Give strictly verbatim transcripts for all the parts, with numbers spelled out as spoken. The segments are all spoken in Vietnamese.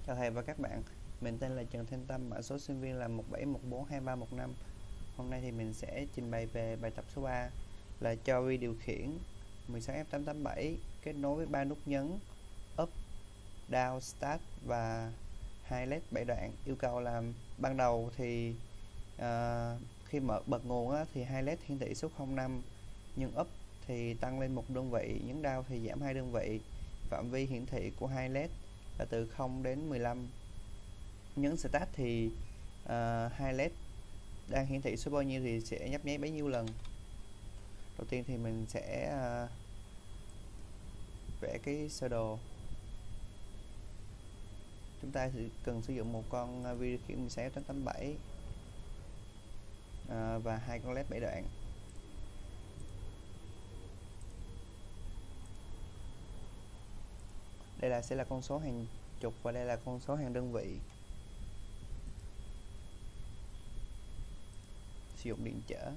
Chào thầy và các bạn, mình tên là Trần Thanh Tâm, mã số sinh viên là một bảy một bốn hai ba một năm. Hôm nay thì mình sẽ trình bày về bài tập số ba là cho vi điều khiển mười sáu F tám tám bảy kết nối với ba nút nhấn Up, Down, Start và hai led bảy đoạn. Yêu cầu là ban đầu thì uh, khi mở bật nguồn á, thì hai led hiển thị số không năm, nhưng Up thì tăng lên một đơn vị, nhấn Down thì giảm hai đơn vị. Phạm vi hiển thị của hai led là từ không đến mười lăm. Nhấn Start thì uh, hai led đang hiển thị số bao nhiêu thì sẽ nhấp nháy bấy nhiêu lần. Đầu tiên thì mình sẽ uh, vẽ cái sơ đồ. Chúng ta sẽ cần sử dụng một con vi điều khiển mười sáu tám tám bảy uh, và hai con led bảy đoạn. Đây là sẽ là con số hàng chục và đây là con số hàng đơn vị. Sử dụng điện trở.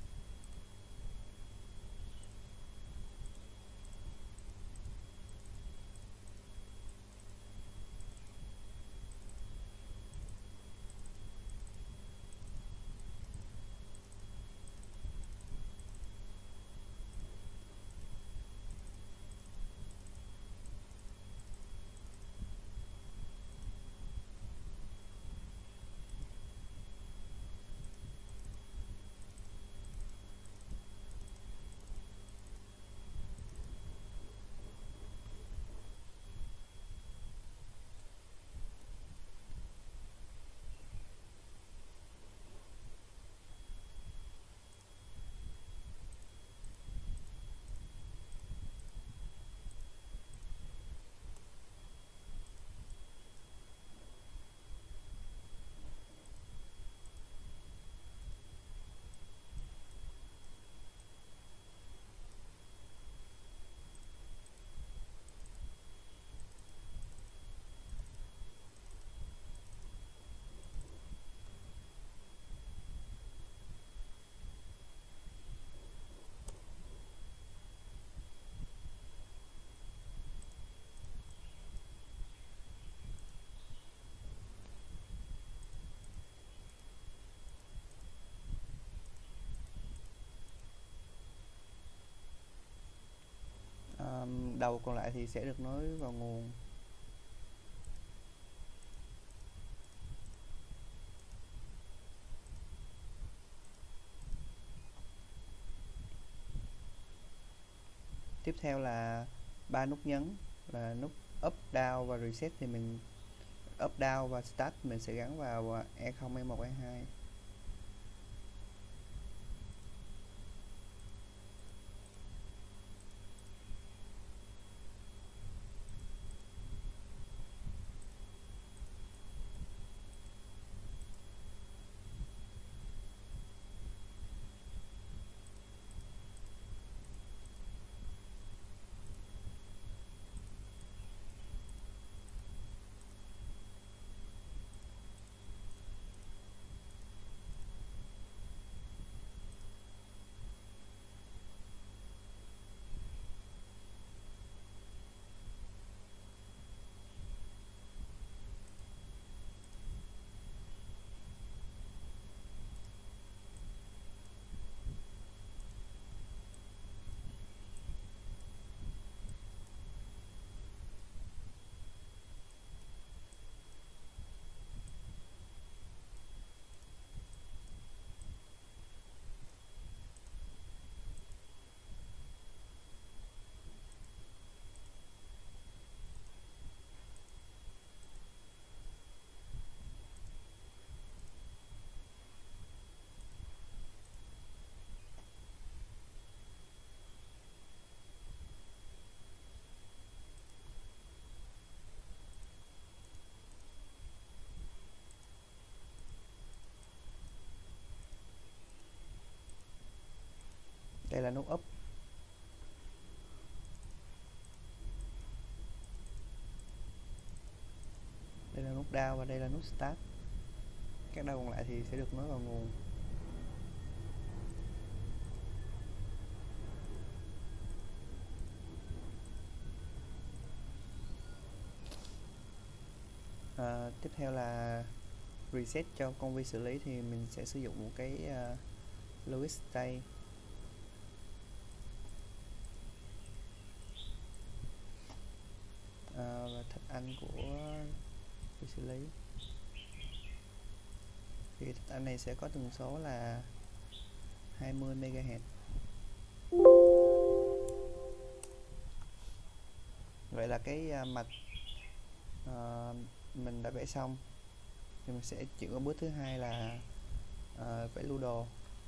Um, đầu còn lại thì sẽ được nối vào nguồn. Tiếp theo là ba nút nhấn là nút Up, Down và Reset, thì mình Up, Down và Start mình sẽ gắn vào E không, E một, E hai. Đây là nút Up. Đây là nút Down và đây là nút Start. Các đầu còn lại thì sẽ được nối vào nguồn. À, tiếp theo là reset cho công viên xử lý thì mình sẽ sử dụng một cái uh, Louis Stay. À, và thạch anh của vi xử lý thì thạch anh này sẽ có tần số là hai mươi mê ga héc. Vậy là cái uh, mạch uh, mình đã vẽ xong, thì mình sẽ chuyển qua bước thứ hai là uh, vẽ lưu đồ.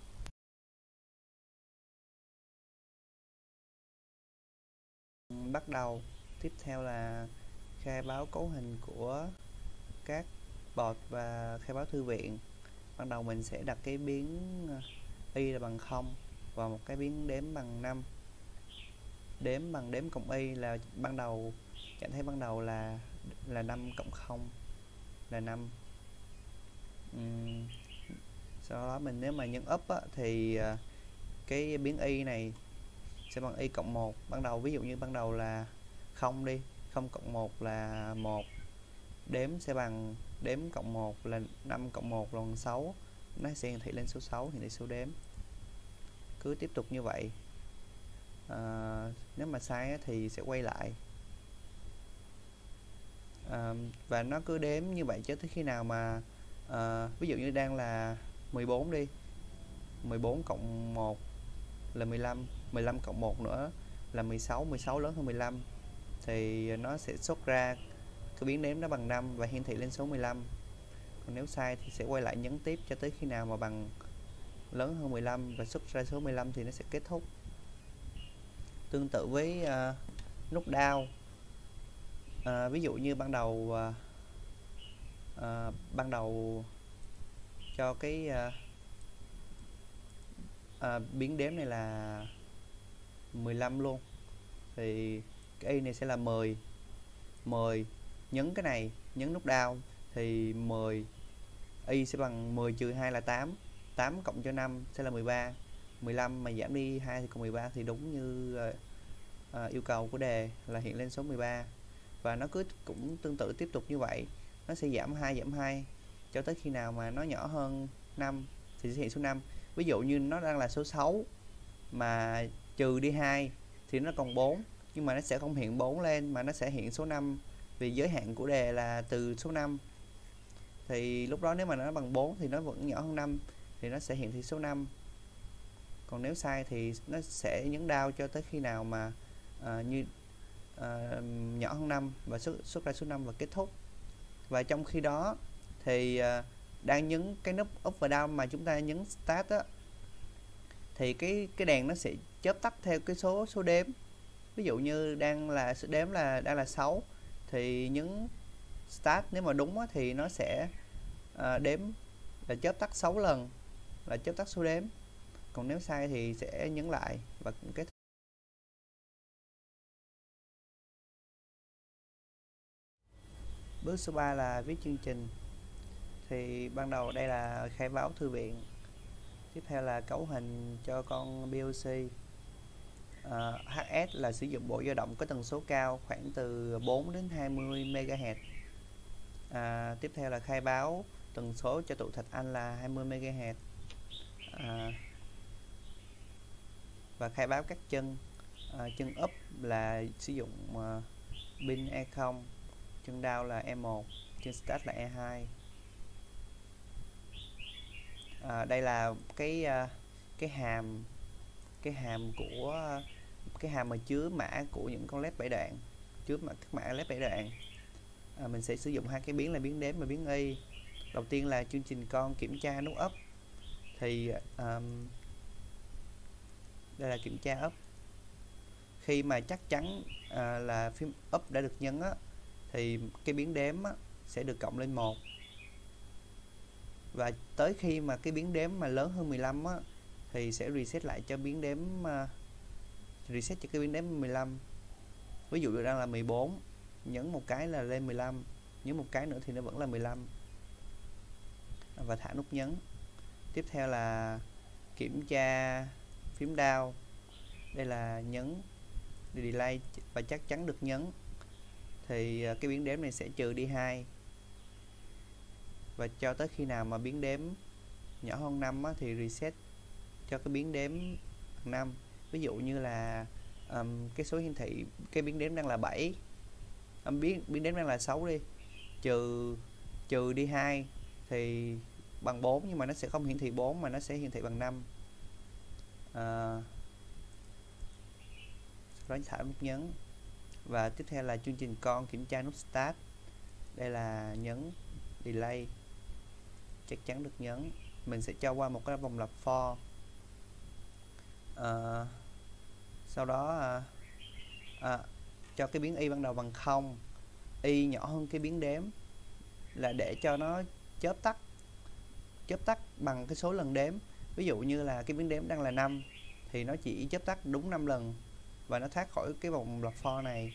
Bắt đầu tiếp theo là khai báo cấu hình của các board và khai báo thư viện. Ban đầu mình sẽ đặt cái biến y là bằng không và một cái biến đếm bằng năm. Đếm bằng đếm cộng y là ban đầu cảm thấy ban đầu là là năm cộng không là năm. Uhm, sau đó mình nếu mà nhấn up á, thì uh, cái biến y này sẽ bằng y cộng một. Ban đầu ví dụ như ban đầu là không đi, không cộng một là một. Đếm sẽ bằng đếm cộng một là năm cộng một là bằng sáu. Nó sẽ hiển thị lên số sáu, hiển thị số đếm. Cứ tiếp tục như vậy. À, nếu mà sai thì sẽ quay lại. À, và nó cứ đếm như vậy cho tới khi nào mà à, ví dụ như đang là mười bốn đi, mười bốn cộng một là mười lăm, mười lăm cộng một nữa là mười sáu, mười sáu lớn hơn mười lăm thì nó sẽ xuất ra cái biến đếm nó bằng năm và hiển thị lên số mười lăm. Còn nếu sai thì sẽ quay lại nhấn tiếp cho tới khi nào mà bằng lớn hơn mười lăm và xuất ra số mười lăm thì nó sẽ kết thúc. Tương tự với uh, nút down. Uh, ví dụ như ban đầu uh, uh, ban đầu cho cái uh, uh, biến đếm này là mười lăm luôn, thì cái y này sẽ là mười. mười nhấn cái này, nhấn nút down thì mười, y sẽ bằng mười trừ hai là tám, tám cộng cho năm sẽ là mười ba, mười lăm mà giảm đi hai thì còn mười ba, thì đúng như uh, uh, yêu cầu của đề là hiện lên số mười ba. Và nó cứ cũng tương tự tiếp tục như vậy, nó sẽ giảm hai giảm hai cho tới khi nào mà nó nhỏ hơn năm thì sẽ hiện số năm. Ví dụ như nó đang là số sáu mà trừ đi hai thì nó còn bốn, nhưng mà nó sẽ không hiện bốn lên mà nó sẽ hiện số năm, vì giới hạn của đề là từ số năm. Thì lúc đó nếu mà nó bằng bốn thì nó vẫn nhỏ hơn năm thì nó sẽ hiện thị số năm. Còn nếu sai thì nó sẽ nhấn down cho tới khi nào mà uh, như uh, nhỏ hơn năm và xuất, xuất ra số năm và kết thúc. Và trong khi đó thì uh, đang nhấn cái nút up và down mà chúng ta nhấn start á, thì cái cái đèn nó sẽ chớp tắt theo cái số số đếm. Ví dụ như đang là số đếm là đang là sáu thì nhấn start, nếu mà đúng á, thì nó sẽ uh, đếm là chớp tắt sáu lần, là chớp tắt số đếm. Còn nếu sai thì sẽ nhấn lại và kết thúc. Bước số ba là viết chương trình. Thì ban đầu đây là khai báo thư viện. Tiếp theo là cấu hình cho con pê ô xê. À, hát ét là sử dụng bộ dao động có tần số cao khoảng từ bốn đến hai mươi mê ga héc. À, tiếp theo là khai báo tần số cho tụ thạch anh là hai mươi mê ga héc. À, và khai báo các chân. À, chân up là sử dụng uh, pin E không, chân down là E một, chân start là E hai. À, đây là cái uh, cái hàm cái hàm của uh, cái hàm mà chứa mã của những con led bảy đoạn, chứa mã các mã led bảy đoạn. À, mình sẽ sử dụng hai cái biến là biến đếm và biến y. Đầu tiên là chương trình con kiểm tra nút up. Thì um, đây là kiểm tra up. Khi mà chắc chắn uh, là phím up đã được nhấn á, thì cái biến đếm á, sẽ được cộng lên một. Và tới khi mà cái biến đếm mà lớn hơn mười lăm á, thì sẽ reset lại cho biến đếm uh, reset cho cái biến đếm mười lăm. Ví dụ đang là mười bốn, nhấn một cái là lên mười lăm, nhấn một cái nữa thì nó vẫn là mười lăm. Và thả nút nhấn. Tiếp theo là kiểm tra phím down. Đây là nhấn delay và chắc chắn được nhấn. Thì cái biến đếm này sẽ trừ đi hai. và cho tới khi nào mà biến đếm nhỏ hơn năm á, thì reset cho cái biến đếm bằng năm. Ví dụ như là um, cái số hiển thị cái biến đếm đang là bảy, um, biến biến đếm đang là sáu đi, trừ trừ đi hai thì bằng bốn, nhưng mà nó sẽ không hiển thị bốn mà nó sẽ hiển thị bằng năm. À, sau đó thả nút nhấn, và tiếp theo là chương trình con kiểm tra nút start. Đây là nhấn delay, chắc chắn được nhấn. Mình sẽ cho qua một cái vòng lặp for. À, sau đó à, à, cho cái biến y ban đầu bằng không, y nhỏ hơn cái biến đếm là để cho nó chớp tắt chớp tắt bằng cái số lần đếm. Ví dụ như là cái biến đếm đang là năm thì nó chỉ chớp tắt đúng năm lần và nó thoát khỏi cái vòng lặp for này.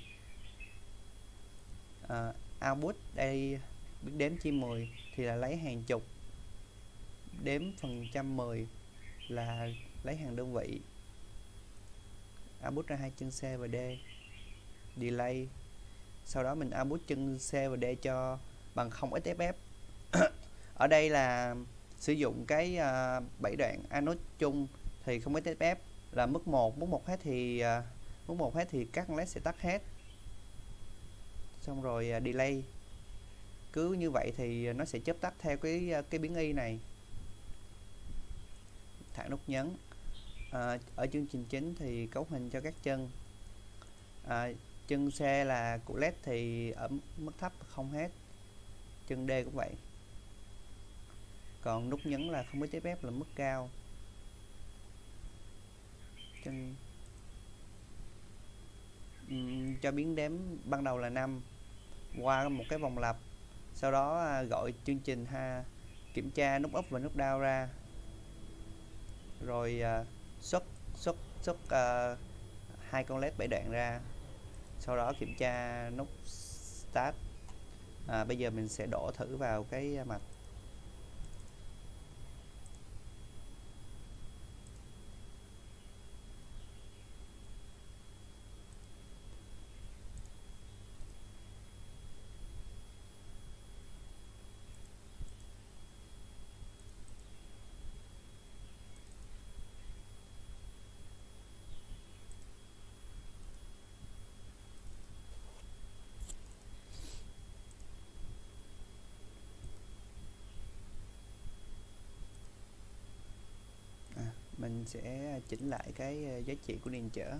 À, output đây biến đếm chia mười thì là lấy hàng chục, đếm phần trăm mười là lấy hàng đơn vị. Output ra hai chân C và D. Delay, sau đó mình output chân C và D cho bằng không ích ép ép. Ở đây là sử dụng cái uh, bảy đoạn anode chung thì không ích ép ép là mức một, mức một hết thì uh, mức một hết thì các con led sẽ tắt hết. Xong rồi uh, delay cứ như vậy thì nó sẽ chớp tắt theo cái uh, cái biến y này. Thả nút nhấn. À, ở chương trình chính thì cấu hình cho các chân. À, chân C là của led thì ở mức thấp không hết, chân D cũng vậy. Còn nút nhấn là không ích ép ép là mức cao. Chân uhm, cho biến đếm ban đầu là năm qua một cái vòng lặp, sau đó à, gọi chương trình ha kiểm tra nút up và nút down ra, rồi à, xuất xuất xuất uh, hai con led bảy đoạn ra, sau đó kiểm tra nút start. À, bây giờ mình sẽ đổ thử vào cái mặt. Mình sẽ chỉnh lại cái giá trị của điện trở.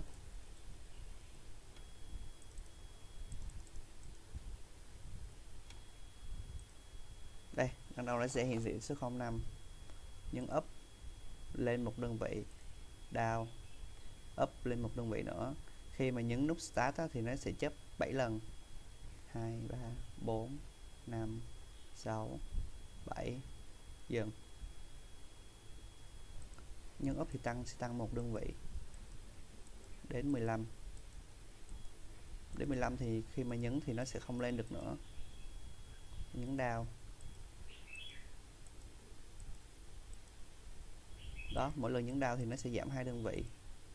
Đây, ban đầu nó sẽ hiện thị số không năm. Nhấn up lên một đơn vị, down, up lên một đơn vị nữa. Khi mà nhấn nút start á, thì nó sẽ chớp bảy lần. hai, ba, bốn, năm, sáu, bảy, dừng. Nhấn up thì tăng sẽ tăng một đơn vị đến mười lăm. Đến mười lăm thì khi mà nhấn thì nó sẽ không lên được nữa. Nhấn down. Đó, mỗi lần nhấn down thì nó sẽ giảm hai đơn vị.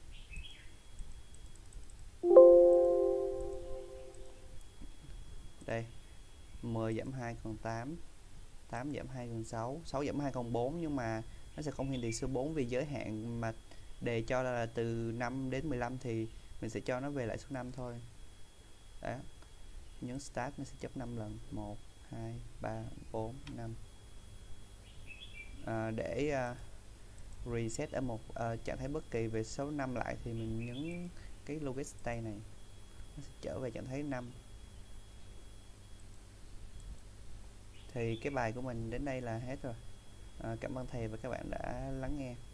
Đây, mười giảm hai còn tám, tám giảm hai còn sáu, sáu giảm hai còn bốn, nhưng mà nó sẽ không hiển thị số bốn vì giới hạn mà đề cho là từ năm đến mười lăm thì mình sẽ cho nó về lại số năm thôi. Đó. Nhấn start nó sẽ chấp năm lần, một, hai, ba, bốn, năm. À, để uh, reset ở một uh, trạng thái bất kỳ về số năm lại thì mình nhấn cái logic state này, nó sẽ trở về trạng thái năm. Thì cái bài của mình đến đây là hết rồi. À, cảm ơn thầy và các bạn đã lắng nghe.